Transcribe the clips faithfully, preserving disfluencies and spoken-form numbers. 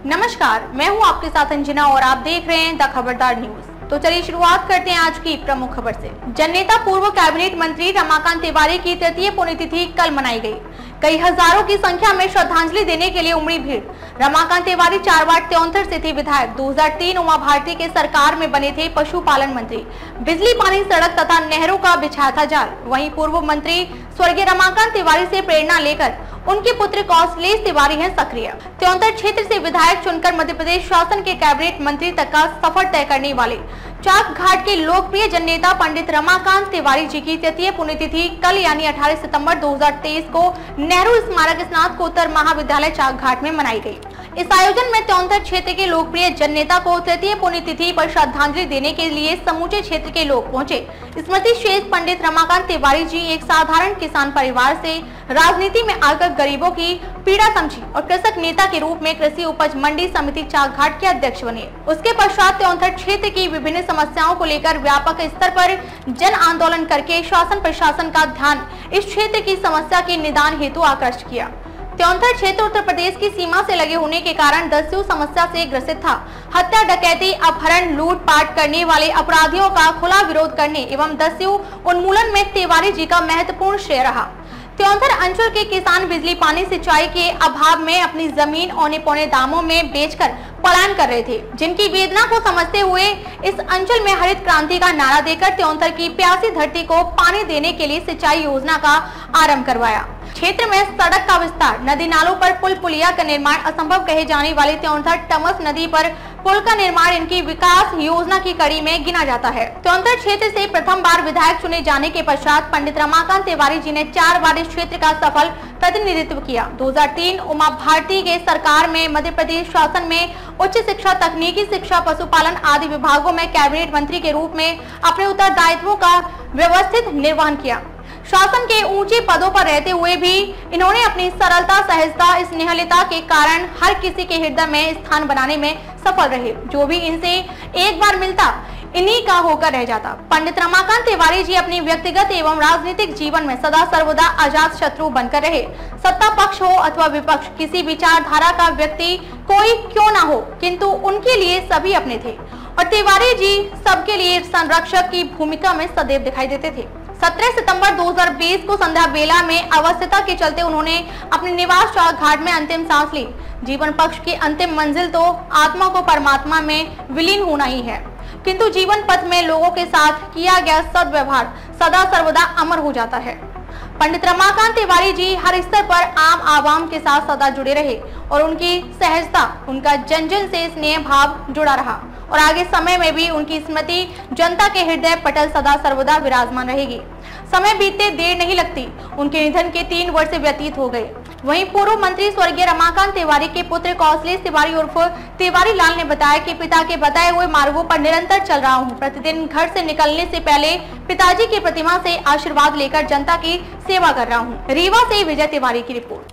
नमस्कार, मैं हूं आपके साथ अंजना और आप देख रहे हैं द खबरदार न्यूज। तो चलिए शुरुआत करते हैं आज की प्रमुख खबर से। जननेता पूर्व कैबिनेट मंत्री रमाकांत तिवारी की तृतीय पुण्यतिथि कल मनाई गई। कई हजारों की संख्या में श्रद्धांजलि देने के लिए उमड़ी भीड़। रमाकांत तिवारी चारवाड़ त्योंतर से थे विधायक। दो हज़ार तीन उमा भारती के सरकार में बने थे पशुपालन मंत्री। बिजली, पानी, सड़क तथा नहरों का बिछाया था जाल। वहीं पूर्व मंत्री स्वर्गीय रमाकांत तिवारी से प्रेरणा लेकर उनके पुत्र कौशलेश तिवारी हैं सक्रिय। त्योंतर क्षेत्र से विधायक चुनकर मध्य प्रदेश शासन के कैबिनेट मंत्री तक का सफर तय करने वाले चाक घाट के लोकप्रिय जननेता पंडित रमाकांत तिवारी जी की तृतीय पुण्यतिथि कल यानी अठारह सितंबर दो हज़ार तेईस को नेहरू स्मारक स्नातकोत्तर महाविद्यालय चाक घाट में मनाई गई। इस आयोजन में त्योंतर क्षेत्र के लोकप्रिय जननेता को तृतीय पुण्यतिथि पर श्रद्धांजलि देने के लिए समूचे क्षेत्र के लोग पहुंचे। स्मृति शेष पंडित रमाकांत तिवारी जी एक साधारण किसान परिवार से राजनीति में आकर गरीबों की पीड़ा समझी और कृषक नेता के रूप में कृषि उपज मंडी समिति चाक घाट के अध्यक्ष बने। उसके पश्चात त्योंतर क्षेत्र की विभिन्न समस्याओं को लेकर व्यापक स्तर पर जन आंदोलन करके शासन प्रशासन का ध्यान इस क्षेत्र की समस्या के निदान हेतु आकर्षित किया। त्योंतर क्षेत्र उत्तर प्रदेश की सीमा से लगे होने के कारण दस्यु समस्या से ग्रसित था। हत्या, डकैती, अपहरण, लूटपाट करने वाले अपराधियों का खुला विरोध करने एवं दस्यु उन्मूलन में तिवारी जी का महत्वपूर्ण श्रेय रहा। त्योंतर अंचल के किसान बिजली, पानी, सिंचाई के अभाव में अपनी जमीन औने पौने दामों में बेचकर पलायन कर रहे थे, जिनकी वेदना को समझते हुए इस अंचल में हरित क्रांति का नारा देकर त्योंतर की प्यासी धरती को पानी देने के लिए सिंचाई योजना का आरंभ करवाया। क्षेत्र में सड़क का विस्तार, नदी नालों पर पुल पुलिया का निर्माण, असंभव कहे जाने वाले त्योंतर टमस नदी पर पुल का निर्माण इनकी विकास योजना की कड़ी में गिना जाता है। त्योंतर क्षेत्र से प्रथम बार विधायक चुने जाने के पश्चात पंडित रमाकांत तिवारी जी ने चार बार इस क्षेत्र का सफल प्रतिनिधित्व किया। दो हज़ार तीन उमा भारती के सरकार में मध्य प्रदेश शासन में उच्च शिक्षा, तकनीकी शिक्षा, पशुपालन आदि विभागों में कैबिनेट मंत्री के रूप में अपने उत्तरदायित्वों का व्यवस्थित निर्वहन किया। शासन के ऊंचे पदों पर रहते हुए भी इन्होंने अपनी सरलता, सहजता, स्नेहलता के कारण हर किसी के हृदय में स्थान बनाने में सफल रहे। जो भी इनसे एक बार मिलता इन्हीं का होकर रह जाता। पंडित रमाकांत तिवारी जी अपनी व्यक्तिगत एवं राजनीतिक जीवन में सदा सर्वदा अजात शत्रु बनकर रहे। सत्ता पक्ष हो अथवा विपक्ष, किसी विचारधारा का व्यक्ति कोई क्यों ना हो, किंतु उनके लिए सभी अपने थे और तिवारी जी सबके लिए संरक्षक की भूमिका में सदैव दिखाई देते थे। सत्रह सितंबर दो हज़ार बीस को संध्या बेला में अवस्था के चलते उन्होंने अपने निवास चाक घाट में अंतिम सांस ली। जीवन पक्ष की अंतिम मंजिल तो आत्मा को परमात्मा में विलीन होना ही है, किंतु जीवन पथ में लोगों के साथ किया गया सद्व्यवहार सदा सर्वदा अमर हो जाता है। पंडित रमाकांत तिवारी जी हर स्तर पर आम आवाम के साथ सदा जुड़े रहे और उनकी सहजता, उनका जन जन से स्नेह भाव जुड़ा रहा और आगे समय में भी उनकी स्मृति जनता के हृदय पटल सदा सर्वदा विराजमान रहेगी। समय बीतते देर नहीं लगती, उनके निधन के तीन वर्ष व्यतीत हो गए। वहीं पूर्व मंत्री स्वर्गीय रमाकांत तिवारी के पुत्र कौशलेश तिवारी उर्फ तिवारी लाल ने बताया कि पिता के बताए हुए मार्गों पर निरंतर चल रहा हूं। प्रतिदिन घर से निकलने से पहले पिताजी की प्रतिमा से आशीर्वाद लेकर जनता की सेवा कर रहा हूं। रीवा से विजय तिवारी की रिपोर्ट।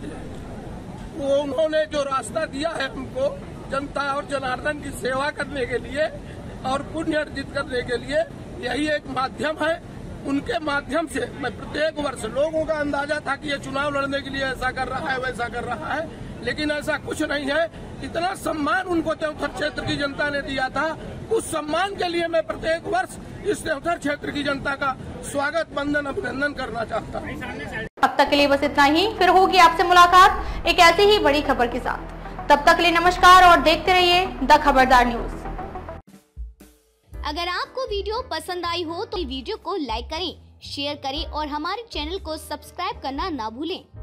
वो उन्होंने जो रास्ता दिया है हमको जनता और जनार्दन की सेवा करने के लिए और पुण्य अर्जित करने के लिए, यही एक माध्यम है। उनके माध्यम से मैं प्रत्येक वर्ष, लोगों का अंदाजा था कि ये चुनाव लड़ने के लिए ऐसा कर रहा है, वैसा कर रहा है, लेकिन ऐसा कुछ नहीं है। इतना सम्मान उनको त्योंतर क्षेत्र की जनता ने दिया था, उस सम्मान के लिए मैं प्रत्येक वर्ष इस त्योंतर क्षेत्र की जनता का स्वागत, वंदन, अभिनंदन करना चाहता हूँ। अब तक के लिए बस इतना ही, फिर होगी आपसे मुलाकात एक ऐसी ही बड़ी खबर के साथ। तब तक के लिए नमस्कार और देखते रहिए द खबरदार न्यूज। अगर आपको वीडियो पसंद आई हो तो वीडियो को लाइक करें, शेयर करें और हमारे चैनल को सब्सक्राइब करना ना भूलें।